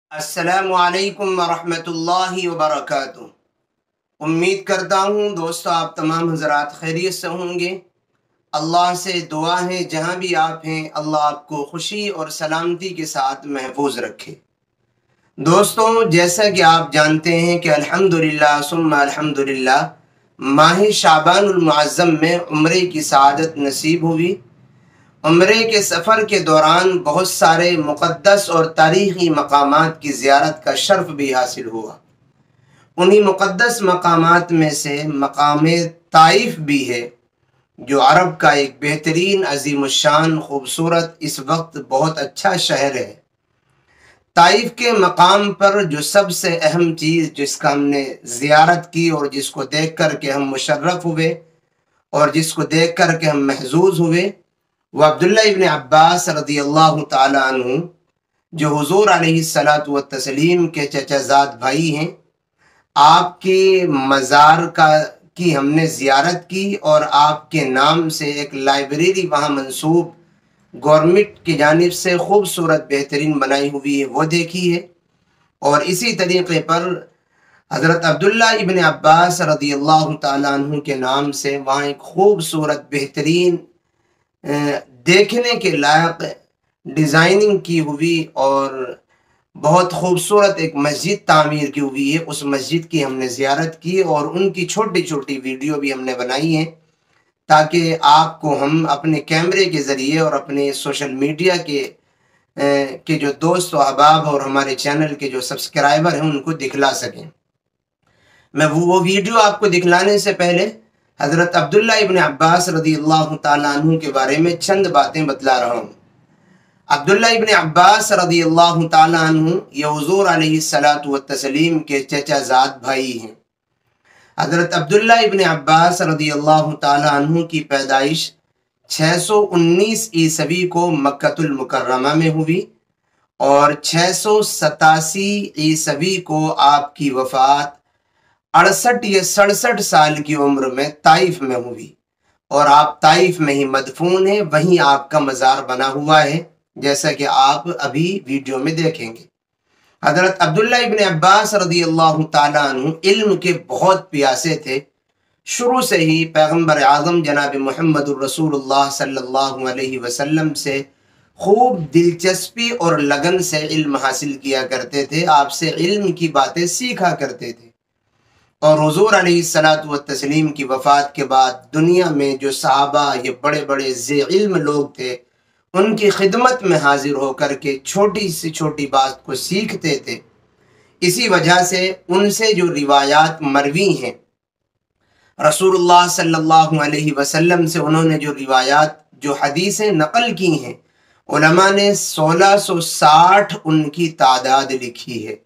السلام علیکم ورحمۃ اللہ وبرکاتہ۔ امید کرتا ہوں دوستو آپ تمام حضرات خیریت سے ہوں گے۔ اللہ سے دعا ہے جہاں بھی آپ ہیں اللہ آپ کو خوشی اور سلامتی کے ساتھ محفوظ رکھے۔ دوستو جیسا کہ آپ جانتے ہیں کہ الحمدللہ ثم الحمدللہ ماہ شعبان المعظم میں عمرے کی سعادت نصیب ہوئی۔ عمرے کے سفر کے دوران بہت سارے مقدس اور تاریخی مقامات کی زیارت کا شرف بھی حاصل ہوا۔ انہی مقدس مقامات میں سے مقام طائف بھی ہے، جو عرب کا ایک بہترین عظیم الشان خوبصورت اس وقت بہت اچھا شہر ہے۔ طائف کے مقام پر جو سب سے اہم چیز جس کا ہم نے زیارت کی اور جس کو دیکھ کر کے ہم مشرف ہوئے اور جس کو دیکھ کر کے ہم محظوظ ہوئے، وہ عبداللہ ابن عباس رضی اللہ تعالی عنہ جو حضور علیہ الصلاۃ والتسلیم کے چچا زاد بھائی ہیں، آپ کے مزار کی ہم نے زیارت کی اور آپ کے نام سے ایک لائبریری وہاں منسوب گورنمنٹ کی جانب سے خوبصورت بہترین بنائی ہوئی ہے وہ دیکھی ہے۔ اور اسی طریقے پر حضرت عبداللہ ابن عباس رضی اللہ تعالیٰ عنہ کے نام سے وہاں ایک خوبصورت بہترین دیکھنے کے لائق ڈیزائننگ کی ہوئی اور بہت خوبصورت ایک مسجد تعمیر کی ہوئی ہے، اس مسجد کی ہم نے زیارت کی اور ان کی چھوٹی چھوٹی ویڈیو بھی ہم نے بنائی ہیں تاکہ آپ کو ہم اپنے کیمرے کے ذریعے اور اپنے سوشل میڈیا کے جو دوست و احباب اور ہمارے چینل کے جو سبسکرائبر ہیں ان کو دکھلا سکیں۔ میں وہ ویڈیو آپ کو دکھلانے سے پہلے حضرت عبداللہ ابن عباس رضی اللہ تعالیٰ عنہ کے بارے میں چند باتیں بتلا رہا ہوں۔ عبداللہ ابن عباس رضی اللہ تعالیٰ عنہ یہ حضور علیہ الصلاۃ والتسلیم کے چچا زاد بھائی ہیں۔ حضرت عبداللہ ابن عباس رضی اللہ تعالیٰ عنہ کی پیدائش 619 عیسوی کو مکہ المکرمہ میں ہوئی اور 687 عیسوی کو آپ کی وفات 68 یا 67 سال کی عمر میں طائف میں ہوئی اور آپ طائف میں ہی مدفون ہیں، وہیں آپ کا مزار بنا ہوا ہے جیسا کہ آپ ابھی ویڈیو میں دیکھیں گے۔ حضرت عبداللہ ابن عباس رضی اللہ تعالیٰ عنہ علم کے بہت پیاسے تھے۔ شروع سے ہی پیغمبر اعظم جناب محمد الرسول اللہ صلی اللہ علیہ وسلم سے خوب دلچسپی اور لگن سے علم حاصل کیا کرتے تھے، آپ سے علم کی باتیں سیکھا کرتے تھے۔ اور حضور علیہ الصلاۃ والتسلیم کی وفات کے بعد دنیا میں جو صحابہ یہ بڑے بڑے ذی علم لوگ تھے ان کی خدمت میں حاضر ہو کر کے چھوٹی سی چھوٹی بات کو سیکھتے تھے۔ اسی وجہ سے ان سے جو روایات مروی ہیں رسول اللہ صلی اللہ علیہ وسلم سے انہوں نے جو روایات جو حدیثیں نقل کی ہیں، علماء نے 1660 ان کی تعداد لکھی ہے۔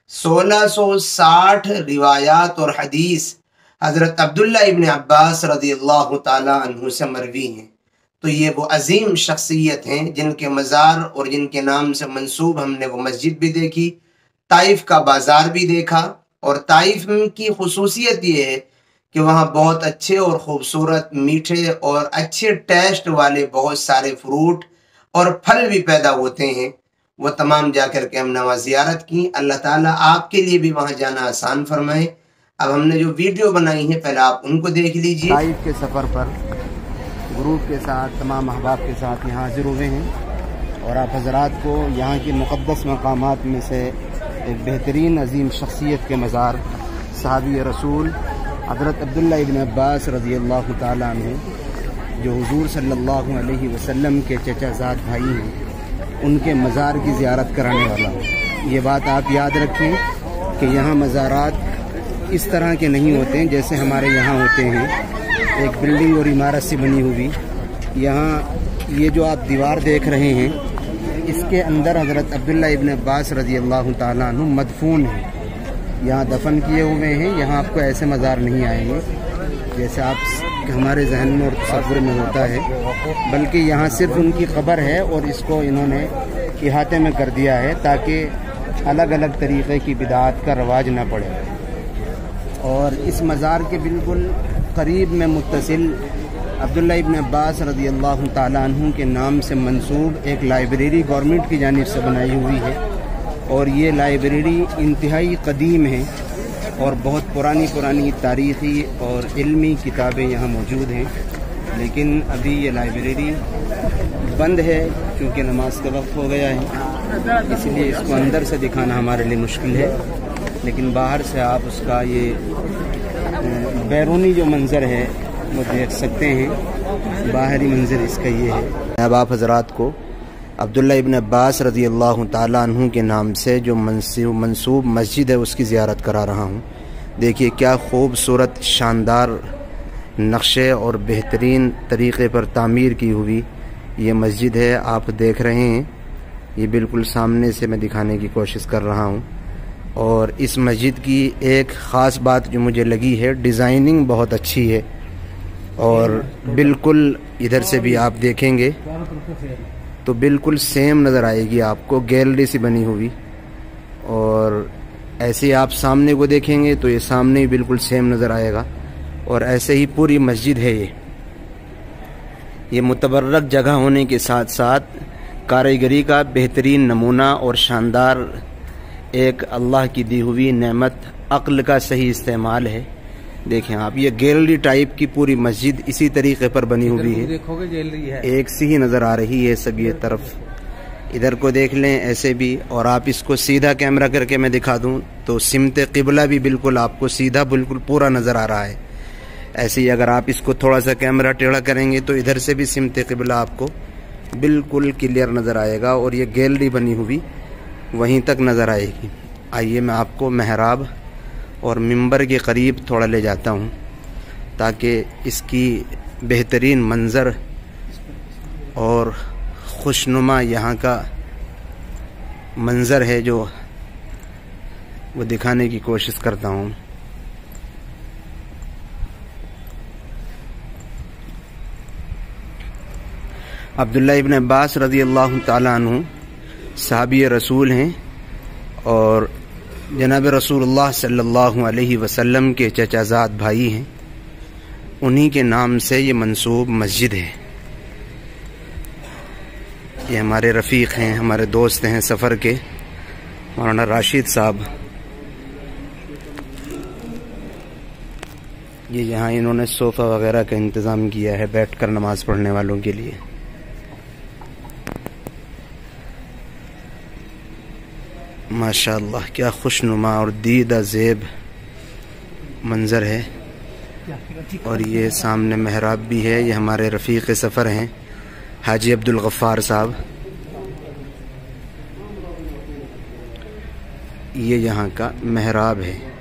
1660 روایات اور حدیث حضرت عبداللہ ابن عباس رضی اللہ تعالیٰ عنہ سے مروی ہیں۔ تو یہ وہ عظیم شخصیت ہیں جن کے مزار اور جن کے نام سے منسوب ہم نے وہ مسجد بھی دیکھی، طائف کا بازار بھی دیکھا۔ اور طائف کی خصوصیت یہ ہے کہ وہاں بہت اچھے اور خوبصورت میٹھے اور اچھے ٹیسٹ والے بہت سارے فروٹ اور پھل بھی پیدا ہوتے ہیں، وہ تمام جا کر کے ہم نے وہاں زیارت کی۔ اللہ تعالیٰ آپ کے لیے بھی وہاں جانا آسان فرمائے۔ اب ہم نے جو ویڈیو بنائی ہے پہلے آپ ان کو دیکھ لیجئے۔ طائف کے سفر پر گروپ کے ساتھ تمام احباب کے ساتھ یہاں حاضر ہوئے ہیں اور آپ حضرات کو یہاں کے مقدس مقامات میں سے ایک بہترین عظیم شخصیت کے مزار صحابی رسول حضرت عبداللہ ابن عباس رضی اللہ تعالیٰ عنہ جو حضور صلی اللہ علیہ وسلم کے چچا زاد بھائی ہیں ان کے مزار کی زیارت کرانے والا ہوں۔ یہ بات آپ یاد رکھیں کہ یہاں مزارات اس طرح کے نہیں ہوتے ہیں جیسے ہمارے یہاں ہوتے ہیں، ایک بلڈنگ اور عمارت سے بنی ہوئی۔ یہاں یہ جو آپ دیوار دیکھ رہے ہیں اس کے اندر حضرت عبداللہ ابن عباس رضی اللہ تعالیٰ عنہ مدفون ہیں، یہاں دفن کیے ہوئے ہیں۔ یہاں آپ کو ایسے مزار نہیں آئیں گے جیسے آپ ہمارے ذہن میں اور تصور میں ہوتا ہے، بلکہ یہاں صرف ان کی قبر ہے اور اس کو انہوں نے احاطے میں کر دیا ہے تاکہ الگ الگ طریقے کی بدعات کا رواج نہ پڑے۔ اور اس مزار کے بالکل قریب میں متصل عبداللہ ابن عباس رضی اللہ تعالیٰ عنہ کے نام سے منسوب ایک لائبریری گورنمنٹ کی جانب سے بنائی ہوئی ہے اور یہ لائبریری انتہائی قدیم ہے اور بہت پرانی تاریخی اور علمی کتابیں یہاں موجود ہیں، لیکن ابھی یہ لائبریری بند ہے کیونکہ نماز کا وقت ہو گیا ہے، اس لیے اس کو اندر سے دکھانا ہمارے لیے مشکل ہے، لیکن باہر سے آپ اس کا یہ بیرونی جو منظر ہے وہ دیکھ سکتے ہیں۔ باہری منظر اس کا یہ ہے۔ اب آپ حضرات کو عبداللہ ابن عباس رضی اللہ تعالیٰ عنہ کے نام سے جو منسوب مسجد ہے اس کی زیارت کرا رہا ہوں۔ دیکھیے کیا خوبصورت شاندار نقشے اور بہترین طریقے پر تعمیر کی ہوئی یہ مسجد ہے، آپ دیکھ رہے ہیں۔ یہ بالکل سامنے سے میں دکھانے کی کوشش کر رہا ہوں، اور اس مسجد کی ایک خاص بات جو مجھے لگی ہے، ڈیزائننگ بہت اچھی ہے، اور بالکل ادھر سے بھی آپ دیکھیں گے تو بالکل سیم نظر آئے گی آپ کو، گیلری سی بنی ہوئی، اور ایسے ہی آپ سامنے کو دیکھیں گے تو یہ سامنے ہی بالکل سیم نظر آئے گا، اور ایسے ہی پوری مسجد ہے۔ یہ متبرک جگہ ہونے کے ساتھ ساتھ کاریگری کا بہترین نمونہ اور شاندار ایک اللہ کی دی ہوئی نعمت عقل کا صحیح استعمال ہے۔ دیکھیں آپ، یہ گیلری ٹائپ کی پوری مسجد اسی طریقے پر بنی ہوئی ہے، دیکھو گے گیلری ہے، ایک سی ہی نظر آ رہی ہے سب یہ طرف، ادھر کو دیکھ لیں ایسے بھی، اور آپ اس کو سیدھا کیمرہ کر کے میں دکھا دوں تو سمت قبلہ بھی بالکل آپ کو سیدھا بالکل پورا نظر آ رہا ہے۔ ایسے ہی اگر آپ اس کو تھوڑا سا کیمرہ ٹیڑھا کریں گے تو ادھر سے بھی سمت قبلہ آپ کو بالکل کلیئر نظر آئے گا، اور یہ گیلری بنی ہوئی وہیں تک نظر آئے گی۔ آئیے میں آپ کو محراب اور منبر کے قریب تھوڑا لے جاتا ہوں تاکہ اس کی بہترین منظر اور خوشنما یہاں کا منظر ہے جو وہ دکھانے کی کوشش کرتا ہوں۔ عبداللہ ابن عباس رضی اللہ تعالیٰ عنہ صحابی رسول ہیں، اور جناب رسول اللہ صلی اللہ علیہ وسلم کے چچا زاد بھائی ہیں، انہی کے نام سے یہ منسوب مسجد ہے۔ یہ ہمارے رفیق ہیں، ہمارے دوست ہیں سفر کے، مولانا راشد صاحب۔ یہ یہاں انہوں نے صوفہ وغیرہ کا انتظام کیا ہے بیٹھ کر نماز پڑھنے والوں کے لیے۔ ماشاءاللہ کیا خوشنما اور دیدہ زیب منظر ہے، اور یہ سامنے محراب بھی ہے۔ یہ ہمارے رفیق سفر ہیں حاجی عبدالغفار صاحب، یہ یہاں کا محراب ہے۔